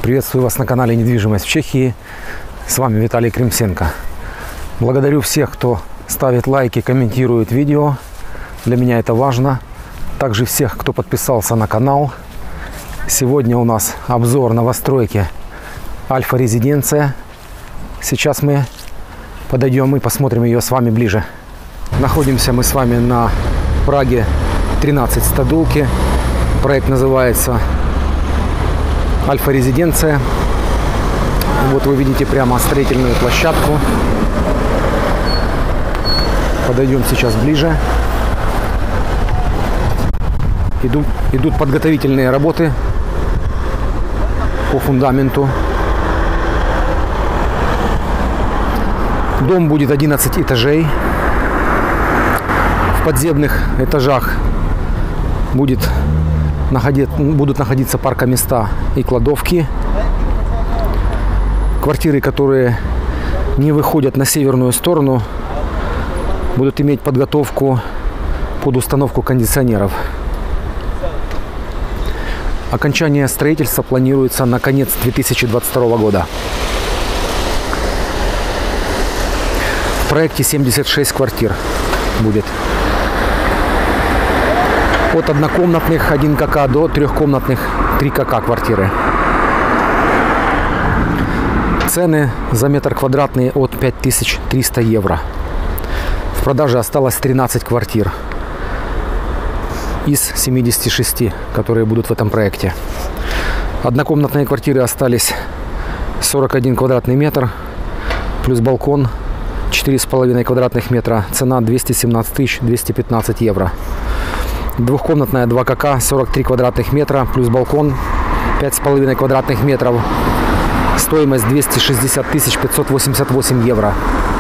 Приветствую вас на канале «Недвижимость в Чехии». С вами Виталий Кремсенко. Благодарю всех, кто ставит лайки, комментирует видео. Для меня это важно. Также всех, кто подписался на канал. Сегодня у нас обзор новостройки Альфа-резиденция. Сейчас мы подойдем и посмотрим ее с вами ближе. Находимся мы с вами на Праге 13 Стадулки. Проект называется Альфа-резиденция. Вот вы видите прямо строительную площадку. Подойдем сейчас ближе. Идут подготовительные работы по фундаменту. Дом будет 11 этажей. В подземных этажах будут находиться паркоместа и кладовки. Квартиры, которые не выходят на северную сторону, будут иметь подготовку под установку кондиционеров. Окончание строительства планируется на конец 2022 года. В проекте 76 квартир будет. От однокомнатных 1 КК до трехкомнатных 3 КК квартиры. Цены за метр квадратный от 5300 евро. В продаже осталось 13 квартир из 76, которые будут в этом проекте. Однокомнатные квартиры остались 41 квадратный метр, плюс балкон 4,5 квадратных метра. Цена 217 215 евро. Двухкомнатная 2 КК, 43 квадратных метра, плюс балкон 5,5 квадратных метров. Стоимость 260 588 евро.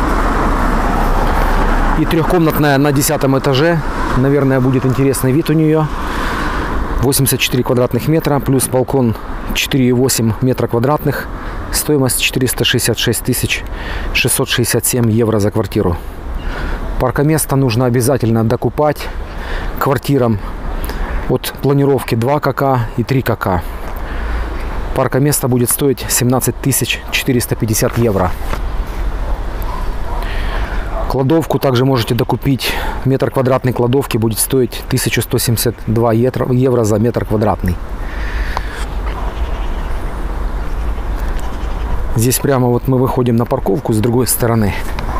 И трехкомнатная на 10 этаже. Наверное, будет интересный вид у нее. 84 квадратных метра, плюс балкон 4,8 метра квадратных. Стоимость 466 667 евро за квартиру. Паркоместо нужно обязательно докупать квартирам от планировки 2 КК и 3 КК. Паркоместо будет стоить 17 450 евро. Кладовку также можете докупить. Метр квадратной кладовки будет стоить 1172 евро за метр квадратный. Здесь прямо вот мы выходим на парковку с другой стороны.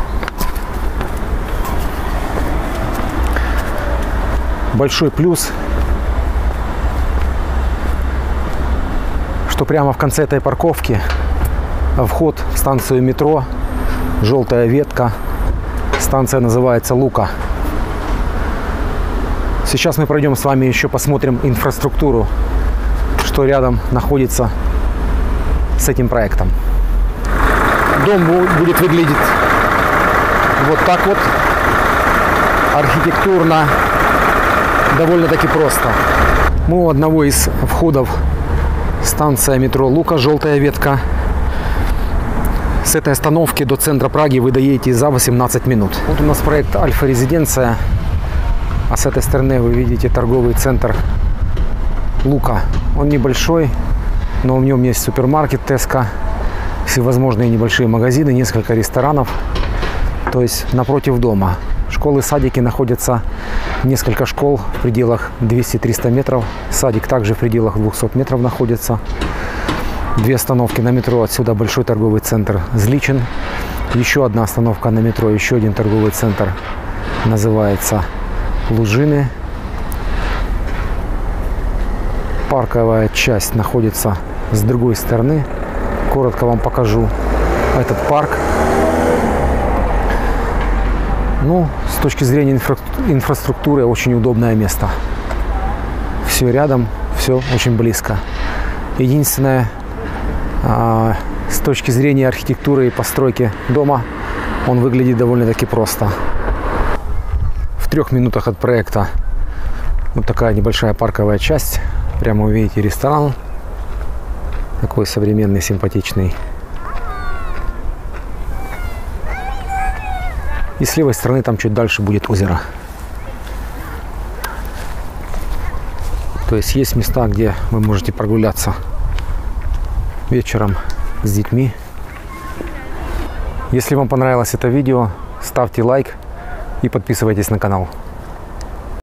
Большой плюс, что прямо в конце этой парковки вход в станцию метро, желтая ветка. Станция называется Лука. Сейчас мы пройдем с вами еще посмотрим инфраструктуру, что рядом находится с этим проектом. Дом будет выглядеть вот так вот, архитектурно, довольно-таки просто. Мы у одного из входов станция метро Лука, желтая ветка. С этой остановки до центра Праги вы доедете за 18 минут. Вот у нас проект Альфа-резиденция. А с этой стороны вы видите торговый центр Лука. Он небольшой, но в нем есть супермаркет Теска, всевозможные небольшие магазины, несколько ресторанов. То есть напротив дома. Школы, садики находятся, несколько школ в пределах 200-300 метров. Садик также в пределах 200 метров находится. 2 остановки на метро. Отсюда большой торговый центр Зличин. Еще одна остановка на метро. Еще один торговый центр. Называется Лужины. Парковая часть находится с другой стороны. Коротко вам покажу этот парк. Ну, с точки зрения инфраструктуры, очень удобное место. Все рядом, все очень близко. Единственное, с точки зрения архитектуры и постройки дома, он выглядит довольно-таки просто. В 3 минутах от проекта вот такая небольшая парковая часть. Прямо увидите ресторан. Такой современный, симпатичный. И с левой стороны там чуть дальше будет озеро. То есть есть места, где вы можете прогуляться вечером с детьми. Если вам понравилось это видео, ставьте лайк и подписывайтесь на канал.